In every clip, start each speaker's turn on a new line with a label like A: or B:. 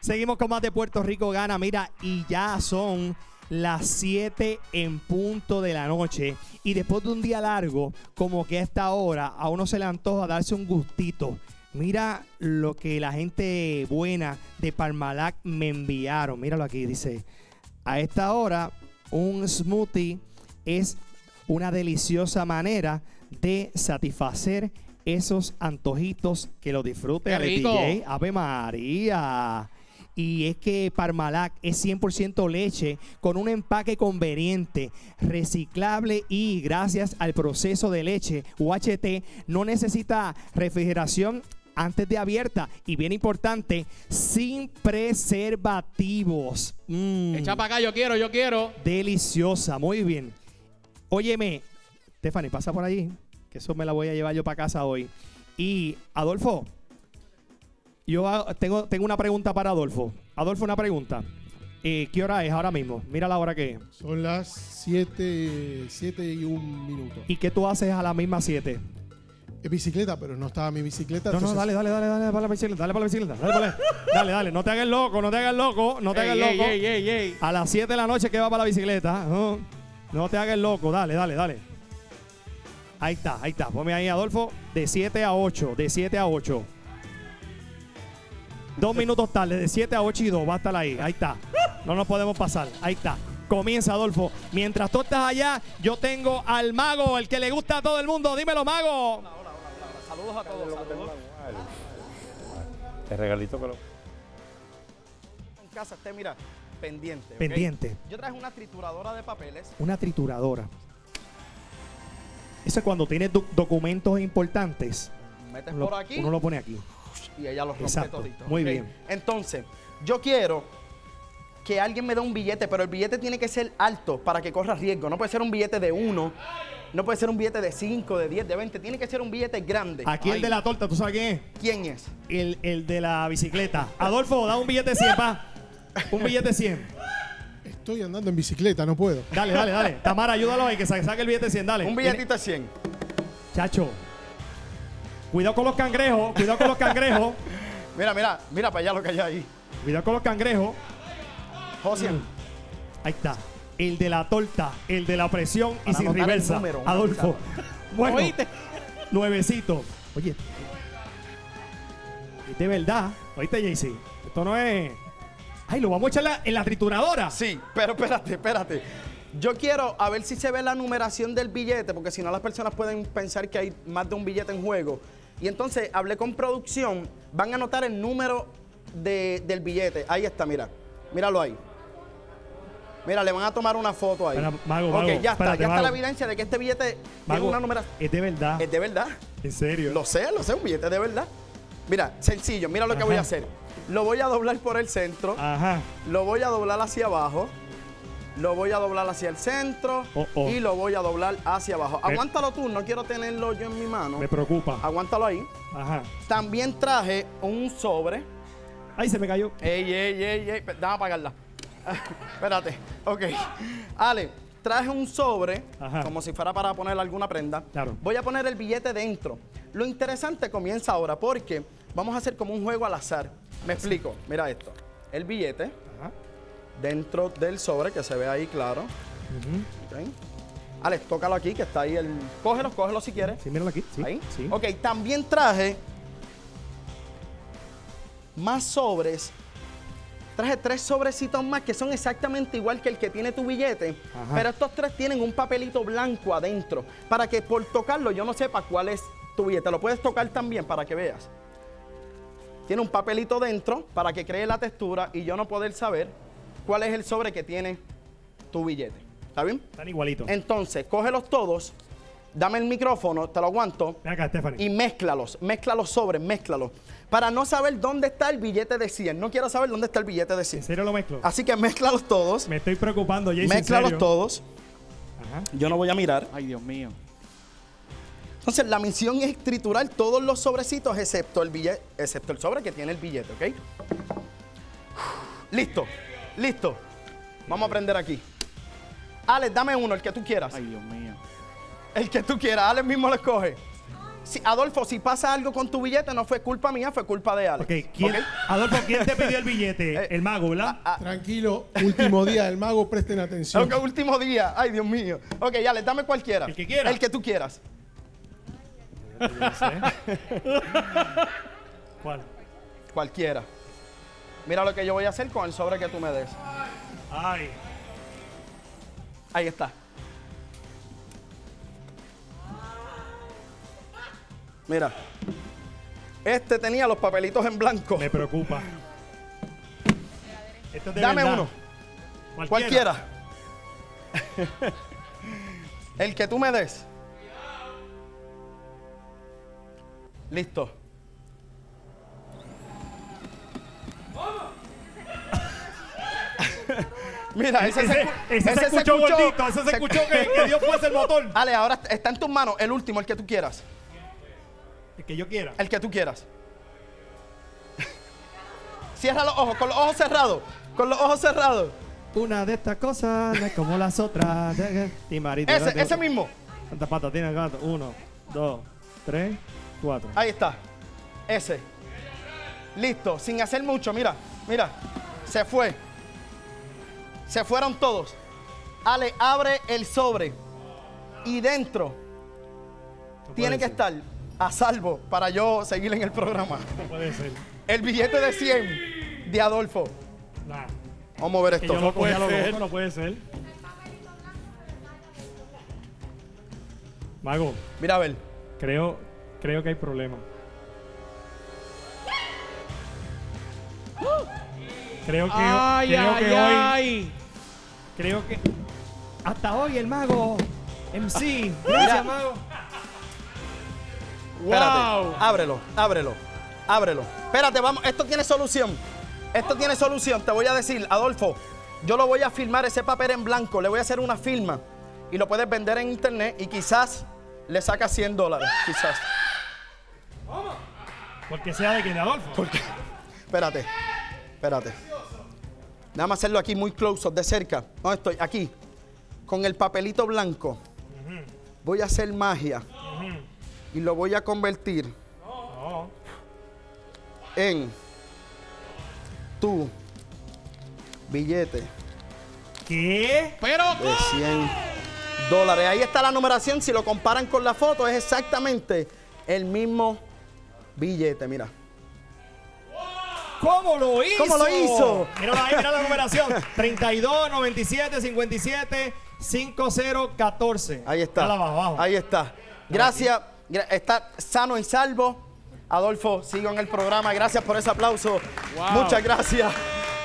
A: Seguimos con más de Puerto Rico Gana. Mira, y ya son las 7 en punto de la noche. Y después de un día largo, como que a esta hora, a uno se le antoja darse un gustito. Mira lo que la gente buena de Parmalat me enviaron. Míralo aquí, dice: a esta hora, un smoothie es una deliciosa manera de satisfacer esos antojitos. Que lo disfrute al DJ. Ave María. Y es que Parmalat es 100% leche con un empaque conveniente, reciclable y gracias al proceso de leche UHT no necesita refrigeración antes de abierta. Y bien importante, sin preservativos.
B: Echa para acá, yo quiero.
A: Deliciosa, muy bien. Óyeme, Stephanie, pasa por allí, que eso me la voy a llevar yo para casa hoy. Y Adolfo, yo tengo una pregunta para Adolfo. Adolfo, una pregunta. ¿Qué hora es ahora mismo? Mira la hora que es.
C: Son las 7 y 1 minuto.
A: ¿Y qué tú haces a las mismas 7?
C: Es bicicleta, pero no estaba mi bicicleta.
A: No,
C: entonces...
A: dale para la bicicleta, dale, no te hagas loco.
B: Ey.
A: A las 7 de la noche que va para la bicicleta. No te hagas loco, dale. Ahí está. Ponme ahí, Adolfo, de 7 a 8. 2 minutos tarde, de 7 a 8 y 2, va a estar ahí está. No nos podemos pasar, ahí está. Comienza, Adolfo. Mientras tú estás allá, yo tengo al mago, el que le gusta a todo el mundo. Dímelo, mago.
D: Hola. Saludos a todos.
E: El regalito que lo...
D: En casa esté, mira, pendiente.
A: Pendiente.
D: Yo traje una trituradora de papeles.
A: Una trituradora. Eso es cuando tienes documentos importantes.
D: Metes por aquí.
A: Uno lo pone aquí.
D: Y ella los rompe.
A: Exacto.
D: Todito.
A: Muy bien.
D: Entonces, yo quiero que alguien me dé un billete, pero el billete tiene que ser alto para que corra riesgo. No puede ser un billete de 1, no puede ser un billete de 5, de 10, de 20. Tiene que ser un billete grande.
A: Aquí el de la torta, ¿tú sabes quién es?
D: ¿Quién es?
A: El de la bicicleta. Adolfo, da un billete de 100, pa. Un billete de 100.
C: Estoy andando en bicicleta, no puedo.
A: Dale. Tamara, ayúdalo ahí, que saque el billete de 100, dale.
D: Un billetito de 100.
A: Chacho. Cuidado con los cangrejos.
D: Mira para allá lo que hay ahí.
A: Cuidado con los cangrejos.
D: José.
A: Ahí está. El de la torta, el de la presión y sin
D: anotar el
A: reversa.
D: número,
A: Adolfo. Bueno,
B: ¿Oíste?
A: nuevecito. Oye, es de verdad. ¿Oíste, JC? Esto no es... Ay, lo vamos a echar en la trituradora.
D: Sí, pero espérate. Yo quiero a ver si se ve la numeración del billete, porque si no las personas pueden pensar que hay más de un billete en juego. Y entonces hablé con producción, van a anotar el número del billete. Ahí está, míralo ahí. Mira, le van a tomar una foto ahí.
A: Mago,
D: ok, ya
A: espérate,
D: está
A: mago.
D: la evidencia de que este billete tiene una numeración.
A: Es de verdad.
D: Es de verdad.
A: ¿En serio?
D: Lo sé, un billete de verdad. Mira, sencillo, mira lo que voy a hacer. Lo voy a doblar por el centro.
A: Ajá.
D: Lo voy a doblar hacia abajo. Lo voy a doblar hacia el centro. Y lo voy a doblar hacia abajo. Aguántalo tú, no quiero tenerlo yo en mi mano.
A: Me preocupa.
D: Aguántalo ahí.
A: Ajá.
D: También traje un sobre.
A: Ay, se me cayó.
D: Ey. Déjame apagarla. Espérate. Ok. Ale, traje un sobre.
A: Ajá.
D: Como si fuera para poner alguna prenda.
A: Claro.
D: Voy a poner el billete dentro. Lo interesante comienza ahora porque vamos a hacer como un juego al azar. Me explico. Mira esto. El billete.
A: Ajá.
D: Dentro del sobre, que se ve ahí claro. Okay. Alex, tócalo aquí, que está ahí el... Cógelo si quieres.
A: Sí, míralo aquí. Sí,
D: Ahí.
A: sí.
D: Ok, también traje más sobres. Traje 3 sobrecitos más que son exactamente igual que el que tiene tu billete.
A: Ajá.
D: Pero estos 3 tienen un papelito blanco adentro. Para que por tocarlo yo no sepa cuál es tu billete. Lo puedes tocar también para que veas. Tiene un papelito dentro para que cree la textura y yo no poder saber cuál es el sobre que tiene tu billete. ¿Está bien?
A: Están igualitos.
D: Entonces, cógelos todos, dame el micrófono, te lo aguanto.
A: Ven acá, Stephanie.
D: Y mézclalos sobres, mézclalos. Para no saber dónde está el billete de 100. No quiero saber dónde está el billete de 100.
A: ¿En serio lo mezclo?
D: Así que mézclalos todos.
A: Me estoy preocupando, Jason.
D: Mézclalos todos.
A: Ajá.
D: Yo no voy a mirar.
B: Ay, Dios mío.
D: Entonces, la misión es triturar todos los sobrecitos excepto el billete, excepto el sobre que tiene el billete, ¿ok? Listo. Vamos a aprender aquí. Alex, dame uno, el que tú quieras.
B: Ay, Dios mío.
D: El que tú quieras, Alex mismo lo escoge. Adolfo, si pasa algo con tu billete, no fue culpa mía, fue culpa de Alex.
A: Ok, Adolfo, ¿quién te pidió el billete? El mago, ¿verdad?
C: Tranquilo, último día del mago, presten atención.
D: Ok, último día. Ay, Dios mío. Ok, Alex, dame cualquiera.
A: El que quiera.
D: El que tú quieras.
A: ¿Cuál?
D: Cualquiera. Mira lo que yo voy a hacer con el sobre que tú me des.
A: Ay.
D: Ahí está. Mira. Este tenía los papelitos en blanco.
A: Me preocupa. Esto es de
D: Dame
A: verdad.
D: uno. Cualquiera. El que tú me des. Listo. Mira, ese se
A: escuchó gordito, ese se escuchó que Dios fuese el motor.
D: Ale, ahora está en tus manos el último, el que tú quieras.
A: El que yo quiera.
D: El que tú quieras. Cierra los ojos, con los ojos cerrados. Con los ojos cerrados.
A: Una de estas cosas no es como las otras.
D: Ese mismo.
A: ¿Cuántas patas tiene el gato? 1, 2, 3, 4.
D: Ahí está. Ese. Listo, sin hacer mucho, mira. Mira. Se fue. Se fueron todos. Ale, abre el sobre. Y dentro tiene que estar a salvo para yo seguir en el programa.
A: No puede ser.
D: El billete de 100 de Adolfo.
A: Nah.
D: Vamos a ver
A: Que
D: esto.
A: yo lo cogí a lo loco, no puede ser. Mago,
D: Mira a ver.
A: creo que hay problema. Creo que hoy. Creo que. Hasta hoy el mago. MC. Gracias, mago.
D: Espérate. Ábrelo. Espérate, vamos. Esto tiene solución. Te voy a decir, Adolfo, yo lo voy a firmar ese papel en blanco. Le voy a hacer una firma. Y lo puedes vender en internet y quizás le sacas $100. Quizás.
A: Porque sea de quién, de Adolfo.
D: Porque. Espérate. Déjame hacerlo aquí muy close up, de cerca. ¿Dónde estoy? Aquí. Con el papelito blanco. Voy a hacer magia. Y lo voy a convertir en tu billete
A: ¿Qué?
B: Pero
D: de $100. Ahí está la numeración. Si lo comparan con la foto, es exactamente el mismo billete. Mira.
A: ¿Cómo lo hizo?
D: ¿Cómo lo hizo?
A: Mira ahí, mira la numeración. 32, 97, 57, 5014.
D: Ahí está.
A: Dale abajo.
D: Ahí está. Gracias. Está sano y salvo. Adolfo, sigo en el programa. Gracias por ese aplauso.
B: Wow.
D: Muchas gracias.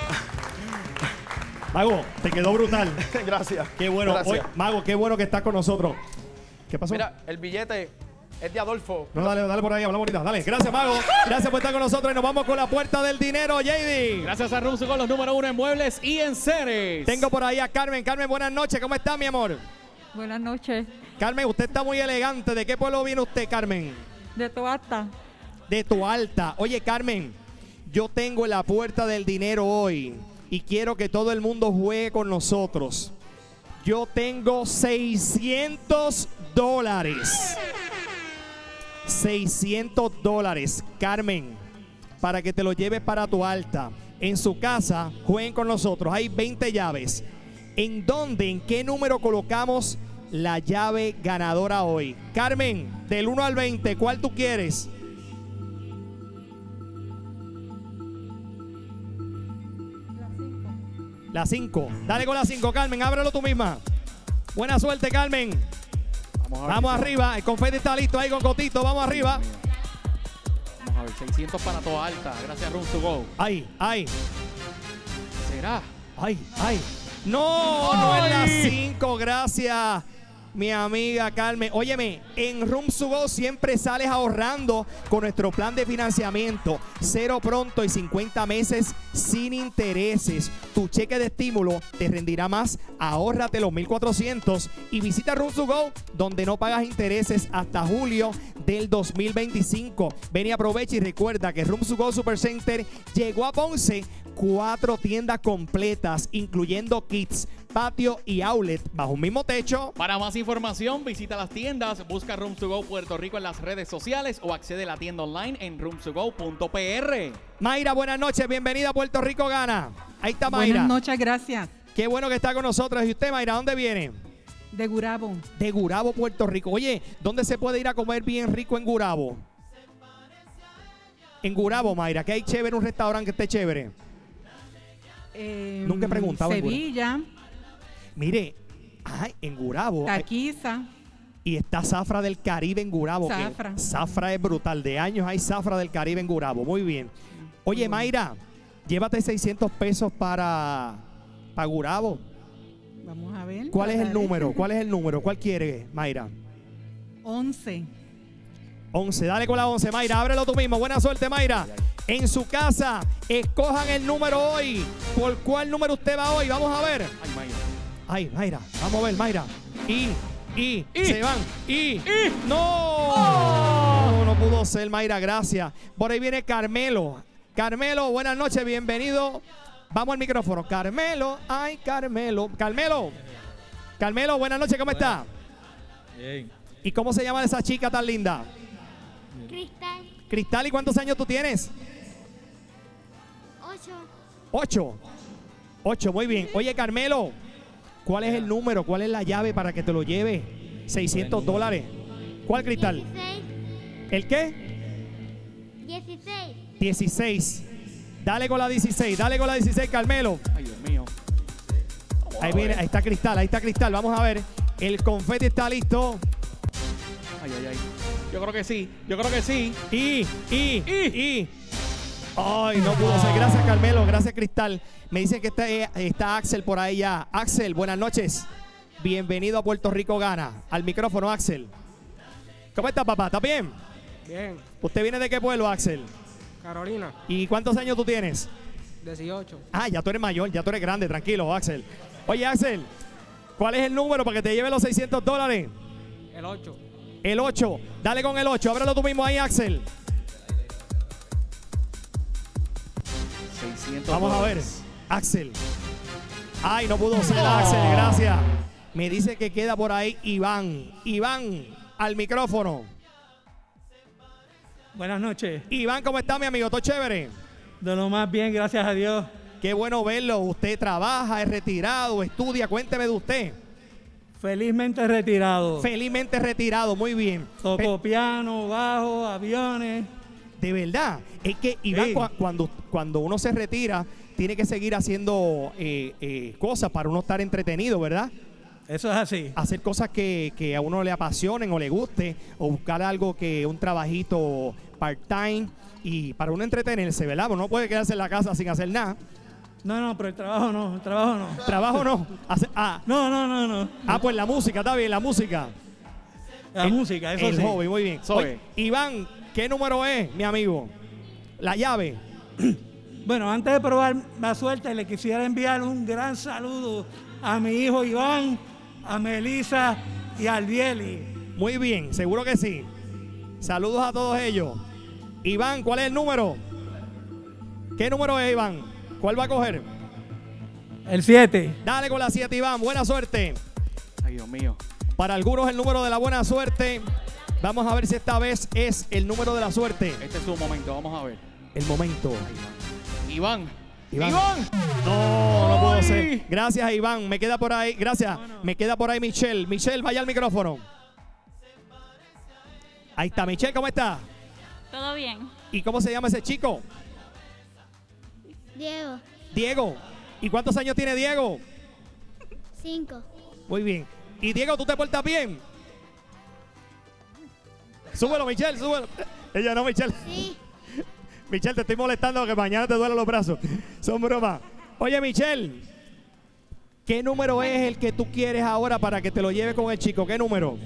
A: Mago, te quedó brutal.
D: Gracias.
A: Qué bueno.
D: Gracias.
A: Hoy, Mago, qué bueno que estás con nosotros. ¿Qué pasó?
D: Mira, el billete es de Adolfo.
A: No, dale por ahí, hablamos ahorita. Dale, gracias, Mago. Gracias por estar con nosotros y nos vamos con la puerta del dinero, JD.
B: gracias a Rumsu con los número 1 en muebles y en seres.
A: Tengo por ahí a Carmen. Carmen, buenas noches. ¿Cómo está, mi amor?
E: Buenas noches.
A: Carmen, usted está muy elegante. ¿De qué pueblo viene usted, Carmen?
E: De Toalta.
A: De Toalta. Oye, Carmen, yo tengo la puerta del dinero hoy y quiero que todo el mundo juegue con nosotros. Yo tengo $600. $600, Carmen, para que te lo lleves para Toalta. En su casa, jueguen con nosotros. Hay 20 llaves. ¿En dónde, en qué número colocamos la llave ganadora hoy? Carmen, del 1 al 20, ¿cuál tú quieres? La 5. Dale con la 5, Carmen. Ábrelo tú misma. Buena suerte, Carmen. Vamos arriba. El confeti está listo ahí con Cotito. Vamos arriba.
B: Vamos a ver, 600 para Toalta. Gracias, Room2Go.
A: Ay.
B: ¿Será?
A: Ay. No es la 5. Gracias, mi amiga Carmen. Óyeme, en Room2Go siempre sales ahorrando con nuestro plan de financiamiento. 0 pronto y 50 meses sin intereses. Tu cheque de estímulo te rendirá más. Ahórrate los 1,400 y visita Room2Go, donde no pagas intereses hasta julio del 2025. Ven y aprovecha y recuerda que Room2Go Supercenter llegó a Ponce 4 tiendas completas, incluyendo kits, patio y outlet, bajo un mismo techo.
B: Para más información, visita las tiendas, busca Rooms to Go Puerto Rico en las redes sociales o accede a la tienda online en roomstogo.pr.
A: Mayra, buenas noches, bienvenida a Puerto Rico Gana. Ahí está Mayra.
E: Buenas noches, gracias.
A: Qué bueno que está con nosotros. ¿Y usted, Mayra, dónde viene?
E: De Gurabo.
A: De Gurabo, Puerto Rico. Oye, ¿dónde se puede ir a comer bien rico en Gurabo? En Gurabo, Mayra, que hay chévere, un restaurante que esté chévere. Nunca he preguntado.
E: Sevilla.
A: Mire, en Gurabo.
E: Taquiza.
A: Y está Zafra del Caribe en Gurabo.
E: Zafra.
A: Zafra es brutal. De años hay Zafra del Caribe en Gurabo. Muy bien. Oye, Mayra, llévate 600 pesos para Gurabo.
E: Vamos a ver.
A: ¿Cuál es el número? ¿Cuál es el número? ¿Cuál quiere, Mayra?
E: 11.
A: 11. Dale con la 11, Mayra. Ábrelo tú mismo. Buena suerte, Mayra. En su casa, escojan el número hoy. ¿Por cuál número usted va hoy? Vamos a ver.
B: Ay, Mayra.
A: Ay, Mayra. Vamos a ver, Mayra. Y se van. ¡No!
B: ¡Oh!
A: No pudo ser, Mayra. Gracias. Por ahí viene Carmelo. Carmelo, buenas noches. Bienvenido. Vamos al micrófono. Carmelo. Ay, Carmelo. Carmelo, buenas noches. ¿Cómo está?
F: Bien.
A: ¿Y cómo se llama esa chica tan linda?
G: Cristal,
A: Cristal, ¿y cuántos años tú tienes?
G: 8.
A: 8, muy bien. Oye, Carmelo, ¿cuál es el número? ¿Cuál es la llave para que te lo lleve? $600. ¿Cuál, Cristal?
G: 16.
A: ¿El qué?
G: 16.
A: 16. Dale con la 16, dale con la 16, Carmelo.
B: Ay, Dios mío.
A: Ahí viene, ahí está Cristal. Vamos a ver. El confeti está listo.
B: Ay, ay, ay. Yo creo que sí.
A: Ay, no pudo ser. Gracias, Carmelo. Gracias, Cristal. Me dicen que está Axel por ahí ya. Axel, buenas noches. Bienvenido a Puerto Rico Gana. Al micrófono, Axel. ¿Cómo está, papá? ¿Está bien?
H: Bien,
A: ¿Usted viene de qué pueblo, Axel?
H: Carolina,
A: ¿Y cuántos años tú tienes?
H: 18.
A: Ah, ya tú eres mayor, ya tú eres grande. Tranquilo, Axel. Oye, Axel, ¿cuál es el número para que te lleve los $600?
H: El 8.
A: El 8. Dale con el 8. Ábrelo tú mismo ahí, Axel.
B: 600
A: Vamos a ver.
B: dólares.
A: Axel. Ay, no pudo ser, Axel. Gracias. Me dice que queda por ahí Iván. Iván, al micrófono.
I: Buenas noches.
A: Iván, ¿cómo está, mi amigo? ¿Todo chévere?
I: De lo más bien, gracias a Dios.
A: Qué bueno verlo. Usted trabaja, es retirado, estudia. Cuénteme de usted.
I: Felizmente retirado.
A: Felizmente retirado. Muy bien.
I: Toco piano, bajo, aviones.
A: De verdad. Es que, Iván,
I: Sí.
A: cuando uno se retira, tiene que seguir haciendo cosas para uno estar entretenido, ¿verdad?
I: Eso es así.
A: Hacer cosas que a uno le apasionen o le guste, o buscar algo un trabajito part-time y para uno entretenerse, ¿verdad? Uno no puede quedarse en la casa sin hacer nada.
I: No, pero el trabajo no.
A: Trabajo no.
I: No.
A: Pues la música, está bien, la música.
I: La música, eso
A: El
I: sí.
A: hobby, muy bien.
B: Soy.
A: Oye, Iván, ¿qué número es, mi amigo? La llave.
I: Bueno, antes de probar la suerte, le quisiera enviar un gran saludo a mi hijo Iván, a Melissa y a Albieli.
A: Muy bien, seguro que sí. Saludos a todos ellos. Iván, ¿cuál es el número? ¿Qué número es, Iván? ¿Cuál va a coger?
I: El 7.
A: Dale con la 7, Iván. Buena suerte.
B: Ay, Dios mío.
A: Para algunos el número de la buena suerte. Vamos a ver si esta vez es el número de la suerte.
B: Este es su momento. Vamos a ver.
A: El momento.
B: Iván.
A: Iván.
B: ¡Iván!
A: No puedo
B: ¡Ay!
A: ser. Gracias, Iván. Me queda por ahí. Gracias. Me queda por ahí Michelle. Michelle, vaya al micrófono. Ahí está. Michelle, ¿cómo está?
G: Todo bien.
A: ¿Y cómo se llama ese chico?
G: Diego,
A: Diego. ¿Y cuántos años tiene Diego?
G: 5.
A: Muy bien. ¿Y Diego, tú te portas bien? Súbelo, Michelle, súbelo. Ella no, Michelle.
G: Sí.
A: Michelle, te estoy molestando que mañana te duelen los brazos. Son bromas. Oye, Michelle, ¿qué número es el que tú quieres ahora para que te lo lleve con el chico? ¿Qué número?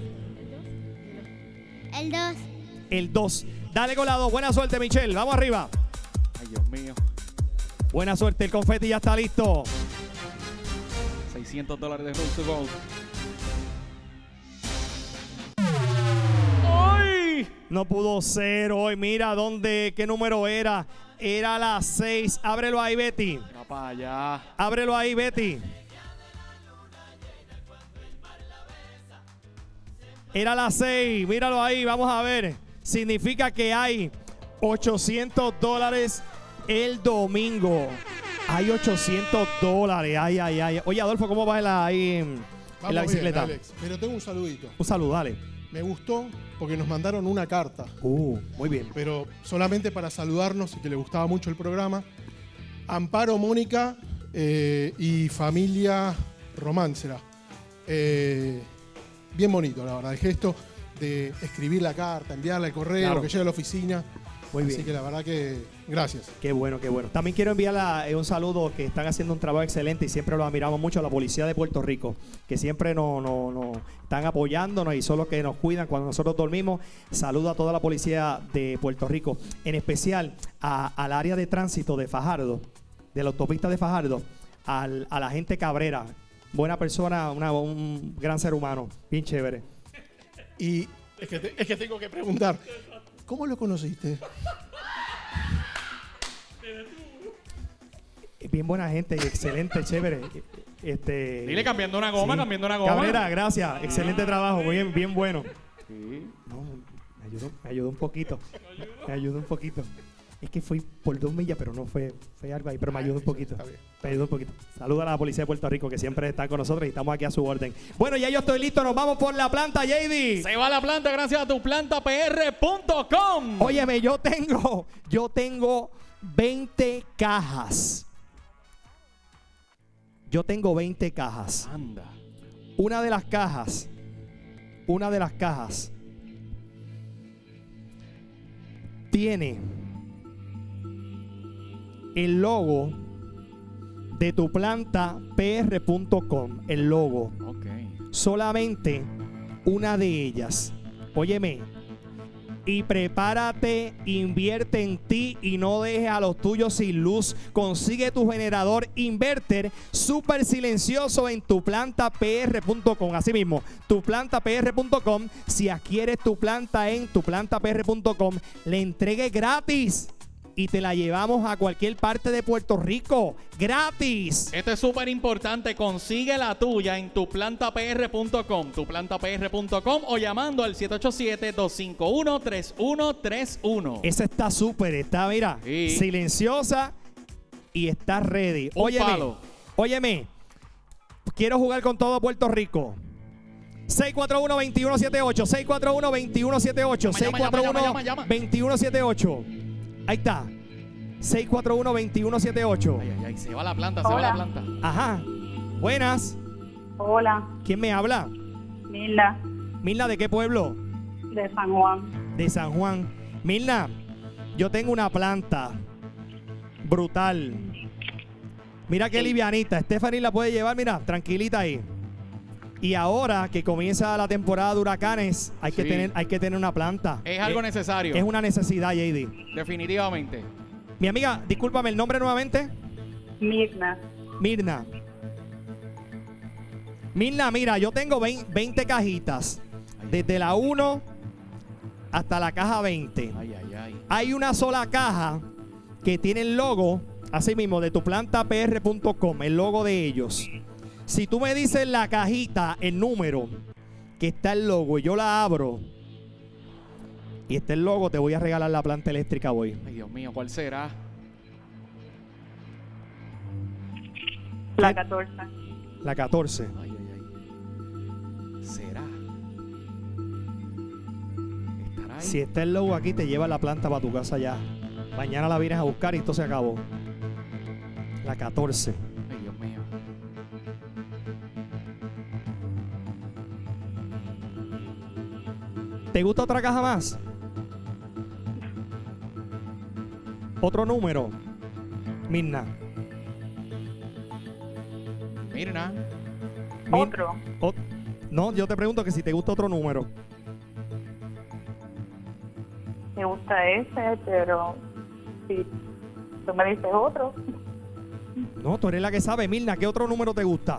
G: El 2.
A: El 2. Dale con la 2. Buena suerte, Michelle. Vamos arriba.
B: Ay, Dios mío.
A: Buena suerte. El confeti ya está listo.
B: $600 de Rooms to Go.
A: No pudo ser hoy. Mira qué número era. Era las 6. Ábrelo ahí, Betty.
B: Va para allá.
A: Ábrelo ahí, Betty. Era las 6. Míralo ahí. Vamos a ver. Significa que hay $800 el domingo. Hay $800. Ay, ay, ay. Oye, Adolfo, ¿cómo vas ahí en la bicicleta?
C: Bien, Alex, pero tengo un saludito.
A: Un saludo, dale.
C: Me gustó porque nos mandaron una carta,
A: Muy bien.
C: pero solamente para saludarnos y que le gustaba mucho el programa. Amparo, Mónica y familia Románcera. Bien bonito, la verdad, el gesto de escribir la carta, enviarla al correo,
A: Claro.
C: que llegue a la oficina.
A: Muy bien.
C: Así que la verdad que gracias.
A: Qué bueno, qué bueno. También quiero enviar un saludo, que están haciendo un trabajo excelente y siempre lo admiramos mucho, a la policía de Puerto Rico, que siempre nos están apoyándonos y son los que nos cuidan cuando nosotros dormimos. Saludo a toda la policía de Puerto Rico, en especial al área de tránsito de Fajardo, de la autopista de Fajardo, a la gente Cabrera. Buena persona, un gran ser humano, bien chévere.
C: Y es que tengo que preguntar, ¿cómo lo conociste?
A: Bien buena gente, excelente, chévere.
B: Dile cambiando una goma,
A: Sí.
B: cambiando una goma.
A: Cabrera, gracias. Excelente trabajo, bien, bien bueno. No, me ayudó un poquito. Me ayudó un poquito. Es que fui por 2 millas, pero no fue algo ahí, pero me ayudó un poquito.
C: Está bien.
A: Me ayudó un poquito. Saludos a la policía de Puerto Rico, que siempre están con nosotros y estamos aquí a su orden. Bueno, ya yo estoy listo, nos vamos por la planta, JD.
B: Se va a la planta gracias a tuplantapr.com.
A: Óyeme, yo tengo 20 cajas. Yo tengo 20 cajas.
B: Anda.
A: Una de las cajas tiene el logo de tuplantapr.com, el logo.
B: Ok.
A: Solamente una de ellas. Óyeme, y prepárate, invierte en ti y no dejes a los tuyos sin luz. Consigue tu generador inverter súper silencioso en tuplantapr.com. Así mismo, tuplantapr.com. Si adquieres tu planta en tuplantapr.com, le entregue gratis y te la llevamos a cualquier parte de Puerto Rico. ¡Gratis!
B: Esto es súper importante. Consigue la tuya en tuplantapr.com, tuplantapr.com o llamando al 787-251-3131.
A: Esa está súper, está, mira,
B: Sí.
A: silenciosa y está ready.
B: Un palo.
A: Óyeme, quiero jugar con todo Puerto Rico. 641-2178, 641-2178,
B: Llama.
A: 641-2178. Ahí está. 641-2178.
B: Ay, ay, ay, se va a la planta, se va a la planta.
A: Ajá. Buenas.
F: Hola,
A: ¿Quién me habla?
F: Milda,
A: Milna, ¿de qué pueblo?
F: de San Juan.
A: De San Juan. Milna, yo tengo una planta brutal. Mira qué livianita. Stephanie la puede llevar, mira, tranquilita ahí. Y ahora que comienza la temporada de huracanes, hay que tener una planta.
B: Es algo necesario.
A: Es una necesidad, JD.
B: Definitivamente.
A: Mi amiga, discúlpame el nombre nuevamente.
F: Mirna,
A: Mirna. Mirna, mira, yo tengo 20 cajitas. Desde la 1 hasta la caja 20.
B: Ay, ay, ay.
A: Hay una sola caja que tiene el logo, así mismo, de tuplantapr.com, el logo de ellos. Si tú me dices la cajita, el número, que está el logo, y yo la abro, y está el logo, te voy a regalar la planta eléctrica hoy.
B: Ay, Dios mío, ¿cuál será?
F: la 14.
A: La 14.
B: Ay, ay, ay. ¿Será? ¿Estará ahí?
A: Si está el logo aquí, te lleva la planta para tu casa ya. Mañana la vienes a buscar y esto se acabó. La 14.
B: Ay, Dios mío.
A: ¿Te gusta otra caja más? Otro número. Mirna.
B: Mirna.
F: Otro.
A: No, yo te pregunto que si te gusta otro número.
F: Me gusta ese, pero si tú me dices otro,
A: No, tú eres la que sabe. Mirna, ¿qué otro número te gusta?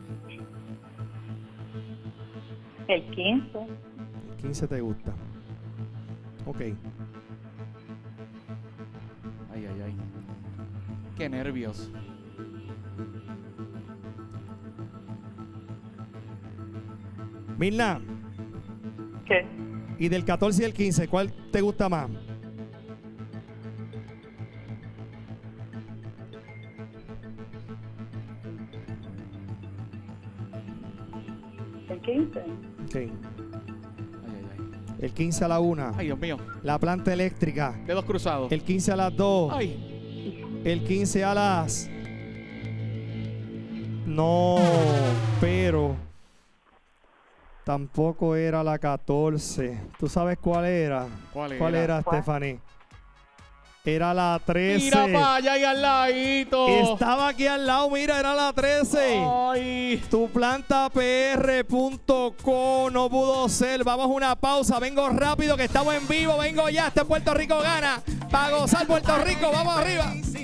F: el 15.
A: El 15 te gusta. Ok.
B: Ay, ay, ay. qué nervios.
A: Mirna,
F: ¿Qué?
A: y del 14 y el 15, ¿cuál te gusta más?
F: ¿El 15?
A: Ok.
B: Ay, ay, ay.
A: El 15 a la 1.
B: Ay, Dios mío.
A: La planta eléctrica.
B: Dedos cruzados.
A: El 15 a las 2.
B: Ay.
A: El 15 a las... No, pero... Tampoco era la 14. ¿Tú sabes cuál era?
B: ¿Cuál era?
A: Stephanie? Era la 13.
B: Mira para allá y al ladito.
A: Estaba aquí al lado, mira, era la 13.
B: Ay.
A: Tuplantapr.com no pudo ser. Vamos a una pausa. Vengo rápido que estamos en vivo. Vengo ya. Puerto Rico gana. Para gozar Puerto Rico. Vamos arriba.